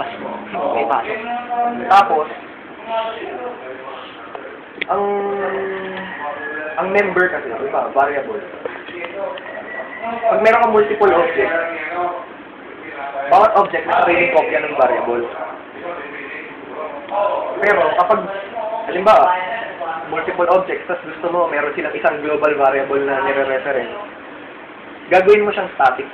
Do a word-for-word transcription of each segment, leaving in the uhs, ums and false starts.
labas mo, may pasok. Tapos, ang ang member kasi, di ba, variable. Pag meron kang multiple object, bawat object na sariling kopya ng variable. Pero kapag, halimbawa, multiple objects, tapos gusto mo, meron silang isang global variable na nire-reference, gagawin mo siyang static.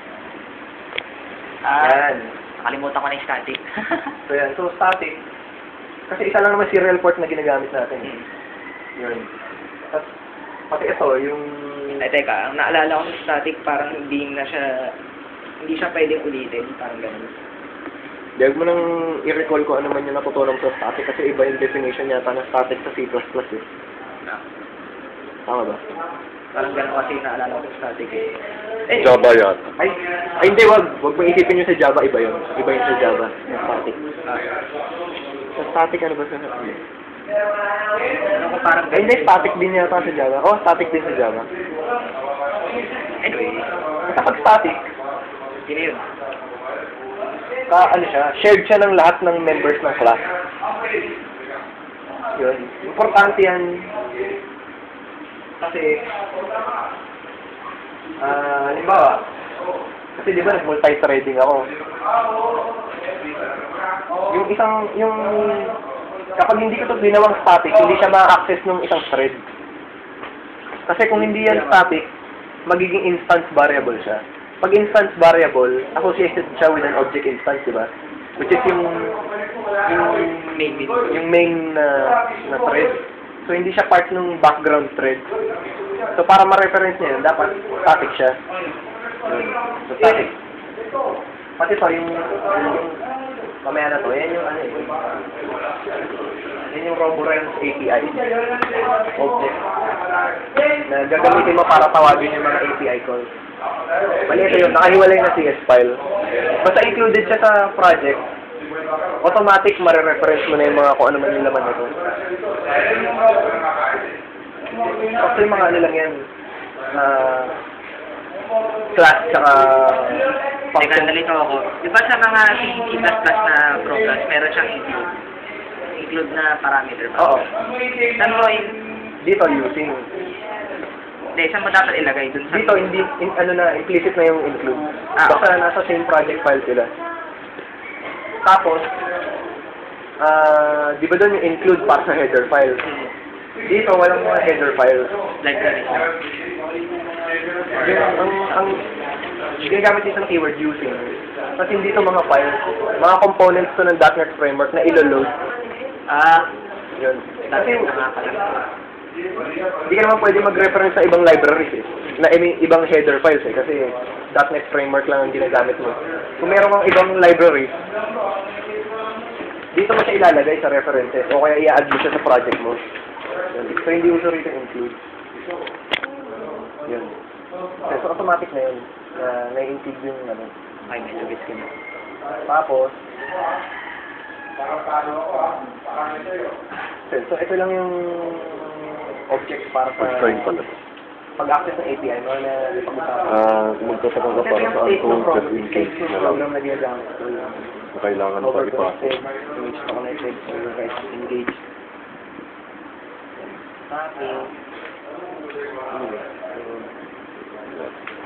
Ah, Yan. nakalimutan ko na yung static. So yan, so static, kasi isa lang naman serial port na ginagamit natin. Eh. Yun. Tapos, pati ito, yung... Ay, teka, ang naalala ko ng static, parang hindi na siya, hindi siya pwedeng ulitin, parang ganun. Huwag mo nang i-recall ko ano man yung natutunan sa static kasi iba yung definition yata ng static sa C plus plus eh. Ah, Tama ba? parang ganun kasi naalala ko ng static eh. Eh, Java yan. Ay, ay hindi, wag. Wag mo isipin yung sa Java, iba yun. Iba yung sa Java, yung static. ah, Sa static ano ba sa... ano ko parang Ay, hindi, static din yata sa Java. Oh, static din sa Java. Anyway, Basta pag static, yun yun. ka, ano siya, shared siya ng lahat ng members ng class. Yun. Importante yan. Kasi, ah, halimbawa, kasi di ba nag-multi-threading ako. Yung isang, yung, kapag hindi ko ito ginawang static, hindi siya ma-access ng isang thread. Kasi kung hindi yan static, magiging instance variable siya. Pag instance variable, associated siya with an object instance, di ba? Which is yung yung Main bit. yung main na na thread. So hindi siya part ng background thread. So para ma-reference niya yun, dapat static siya. Yun. So static. Pati to yung, yung mamaya na to, yan yung ano eh. Yan yung RoboRems A P I. Object. Na gagamitin mo para tawagin yung mga A P I calls. Mali ito yun, nakahiwalay na C S file. Basta included siya sa project, automatic marireference mo na yung mga kung ano man yung laman nito. Kasi yung mga ano lang yan, na class tsaka Teka, function. nalito ako. Di ba sa mga C plus plus na programs, meron siyang include? Include na parameter ba? Oo. Saan mo in... Dito using. Hindi, saan mo dapat ilagay dun sa... Dito hindi, in, ano na, implicit na yung include. Ah, Basta nasa same project file sila. Tapos, ah, di ba doon yung include para sa header file? Dito, walang mga header file. Like that. Yung, ang, ang, ginagamit isang keyword using. Kasi hindi ito mga files. Mga components to ng dot net framework na ilo-load. Ah, Yun. dati Kasi, na nga pala. hindi ka naman pwede mag-reference sa ibang libraries eh. Na I mean, ibang header files eh. Kasi dot net framework lang ang ginagamit mo. Kung meron kang ibang libraries, dito mo siya ilalagay sa references o kaya i-add mo siya sa project mo. Yun. So, hindi uso rito include. Yun. Okay, so, automatic na yun. Na na-include yung ano. Ay, medyo gets ko na. Tapos, okay, so ito lang yung object para sa First time pala. pag-access ng A P I mo na ipag-usapan. Ah, magtataka ka para sa State ng Anton program, just in state case ng na lang program na ginagamit ko yung na kailangan pa overconnected, ipasok. image pa connected, so you guys engage. Tapping. Anyway, so,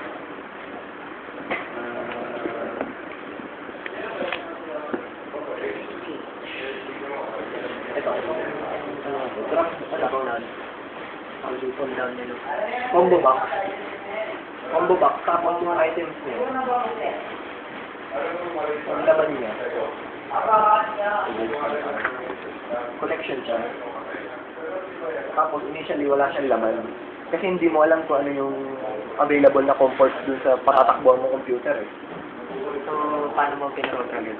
uh, ito, drop, drop down. Pull down nila. Combo box. Combo box, tapos yung items niya. Ang laman niya. Collection siya. Tapos initially wala siyang laman. Kasi hindi mo alam kung ano yung available na comforts dun sa patatakbuhan ng computer eh. So, paano mo pinrogram yun?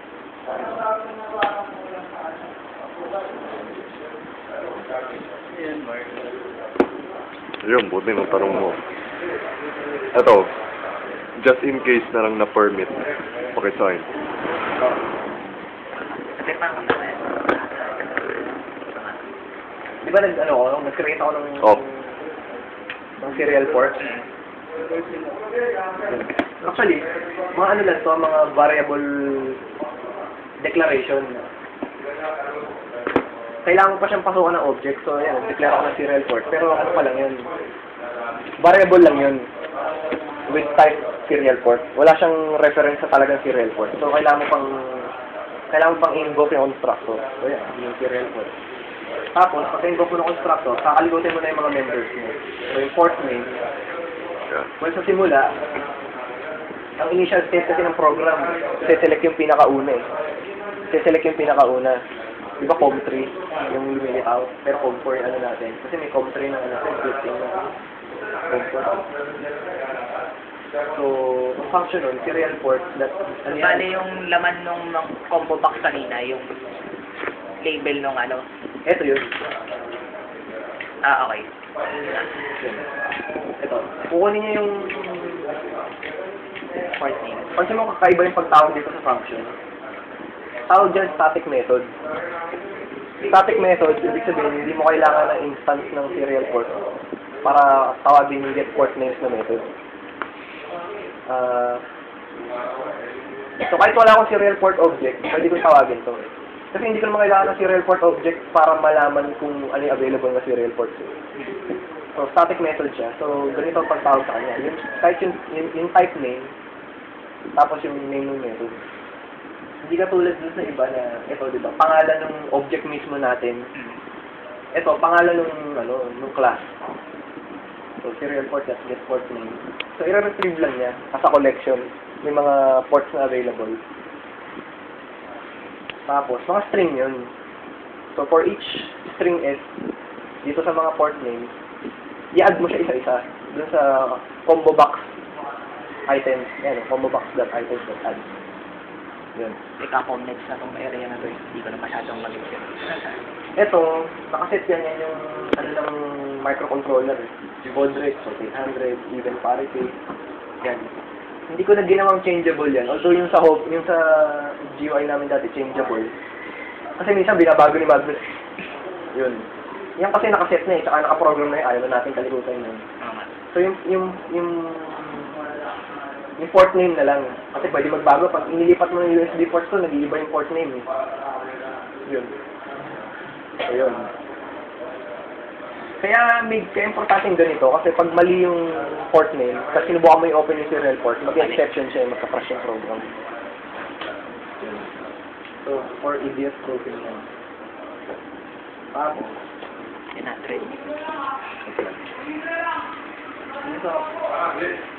Yan, Mark. Ayun, buti nung tanong mo. Ito, just in case na lang na permit, pakisign. Kasi parang ano na yun. Di ba nag, ano ako, nag-create ako ng, Oh. ng serial port? Actually, mga ano lang to, mga variable declaration. Kailangan mo pa siyang pasukan ng object. So, yan, declare ako ng serial port. Pero ano pa lang yun? Variable lang yun. With type serial port. Wala siyang reference sa talagang serial port. So, kailangan mo pang kailangan mo pang invoke yung constructor. So, yan, yung serial port. Tapos, pag invoke mo ng constructor, kakalimutin mo na yung mga members mo. So, yung port name. Yeah. Well, sa simula, ang initial state kasi ng program, se-select yung pinakauna eh. Se-select yung pinakauna. Di ba com three yung lumilitaw? Pero com four yung ano natin. Kasi may com three na ano, scripting na com four. So, ang function nun, serial port, that, ano yan? Bale yung laman nung, nung combo box kanina, yung label nung ano. Ito yun. Ah, okay. Ito. Kukunin niya yung Port name. pansin mo kakaiba yung pagtawag dito sa function. Tawag dyan static method. Static method, ibig sabihin, hindi mo kailangan ng instance ng serial port para tawagin yung get port names na method. Uh, so kahit wala akong serial port object, pwede kong tawagin to. Kasi hindi ko naman kailangan ng serial port object para malaman kung ano yung available na serial ports. So static method siya. So ganito ang pagtawag sa kanya. Yung, kahit yung, yung, yung type name, tapos yung name ng method. Hindi ka tulad dun sa iba na, ito, di ba, pangalan ng object mismo natin. Ito, pangalan ng, ano, ng class. So, serial port, that's get port name. So, i-retrieve lang niya as a collection. May mga ports na available. Tapos, mga string yun. So, for each string S, dito sa mga port names, i-add mo siya isa-isa. Dun sa combo box items. Ayan, combo box.items.add. Yun. Ika-comments na tong area na to. Hindi ko na masyadong mag-isip. Ito, nakaset yan yan yung ano ng microcontroller. Baud rate, so eight hundred, even parity. Yan. Hindi ko na ginawang changeable yan. Although yung sa home, yung sa G U I namin dati changeable. Kasi minsan binabago ni Magnus. Yun. Yan kasi nakaset na eh, tsaka nakaprogram na yun. Ayaw na natin kalimutan yun. So yung, yung, yung, yung port name na lang. Kasi pwede magbago. Pag inilipat mo ng U S B ports to, nag-iiba yung port name eh. Yun. So yun. Kaya may kaya importanteng ganito kasi pag mali yung port name, kasi sinubukan mo yung open yung serial port, mag-exception siya, magka-crash yung program. So, for idiot proofing lang. Tapos, Tinatrade. ito.